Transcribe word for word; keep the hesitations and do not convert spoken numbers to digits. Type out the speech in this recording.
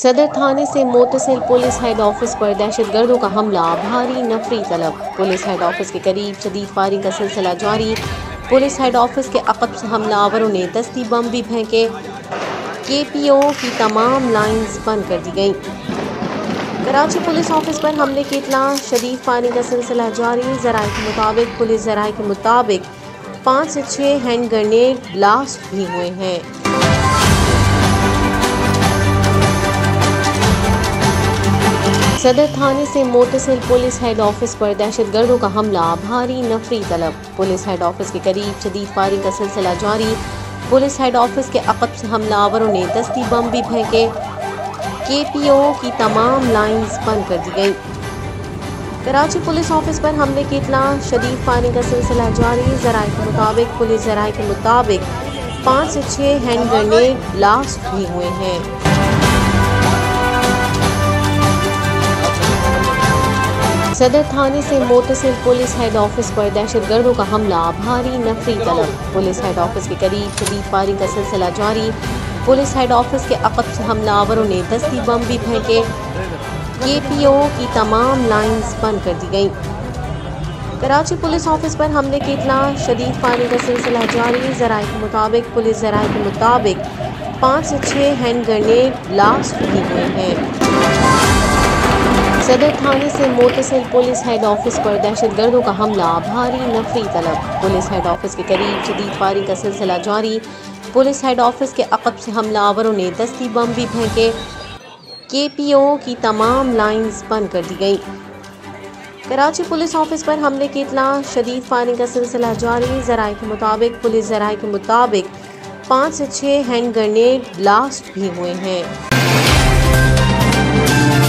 सदर थाने से मुतसिल police head office पर दहशतगर्दों का हमला, भारी नफरी तलब। पुलिस हेड ऑफिस के करीब शदीद फायरिंग का सिलसिला जारी। पुलिस हेड ऑफिस के अकब से हमलावरों ने दस्ती बम भी फेंके। के पी ओ की तमाम लाइन्स बंद कर दी गईं। कराची पुलिस ऑफिस पर हमले की इत्तला, शदीद फायरिंग का सिलसिला जारी। ज़राए के मुताबिक पुलिस ज़राए के मुताबिक पाँच से छः हैंड ग्रेनेड ब्लास्ट भी हुए हैं। सदर थाने से मुतसिल पुलिस हेड ऑफिस पर दहशतगर्दों का हमला, भारी नफरी तलब। पुलिस हेड ऑफिस के करीब शदीद फायरिंग का सिलसिला जारी। पुलिस हेड ऑफिस के अकब से हमलावरों ने दस्ती बम भी फेंके। के पी ओ की तमाम लाइन्स बंद कर दी गईं। कराची पुलिस ऑफिस पर हमले की इत्तला, शदीद फायरिंग का सिलसिला जारी। ज़राए के मुताबिक पुलिस ज़राए के मुताबिक पाँच से छः हैंड ग्रेनेड ब्लास्ट भी हुए हैं। सदर थाने से मुतसिल पुलिस हेड ऑफिस पर दहशतगर्दों का हमला, भारी नफरी तलब। पुलिस हेड ऑफिस के करीब शदीद फायरिंग का सिलसिला जारी। पुलिस हेड ऑफिस के अकब से हमलावरों ने दस्ती बम भी फेंके। के पी ओ की तमाम लाइन्स बंद कर दी गईं। कराची पुलिस ऑफिस पर हमले की इत्तला, शदीद फायरिंग का सिलसिला जारी। ज़राए के मुताबिक पुलिस ज़राए के मुताबिक पाँच से छः हैंड ग्रेनेड ब्लास्ट भी हुए हैं। सदर थाने से मुतसिल पुलिस हेड ऑफिस पर दहशतगर्दों का हमला, भारी नफरी तलब। पुलिस हेड ऑफिस के करीब शदीद फायरिंग का सिलसिला जारी। पुलिस हेड ऑफिस के अकब से हमलावरों ने दस्ती बम भी फेंके। के पी ओ की तमाम लाइन्स बंद कर दी गईं। कराची पुलिस ऑफिस पर हमले की इत्तला, शदीद फायरिंग का सिलसिला जारी। ज़राए के मुताबिक पुलिस ज़राए के मुताबिक पाँच से छः हैंड ग्रेनेड ब्लास्ट भी हुए हैं।